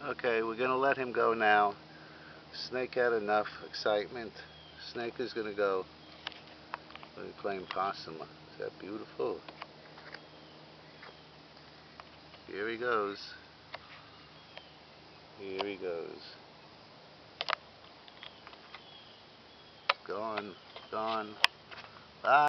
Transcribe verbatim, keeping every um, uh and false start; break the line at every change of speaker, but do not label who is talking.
Okay, we're going to let him go now. Snake had enough excitement. Snake is going to go. We're playing possum. Is that beautiful? Here he goes. Here he goes. Gone. Gone.